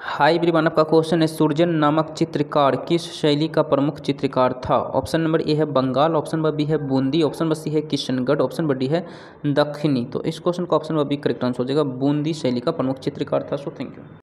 High everyone, आपका question है सुरजन नामक चित्रकार किस शैली का प्रमुख चित्रकार था। ऑप्शन नंबर ए है बंगाल, ऑप्शन नंबर बी है बूंदी, ऑप्शन नंबर सी है किशनगढ़, ऑप्शन नंबर डी है दक्षिणी। तो इस क्वेश्चन का option number B correct answer हो जाएगा, बूंदी शैली का प्रमुख चित्रकार था। So thank you.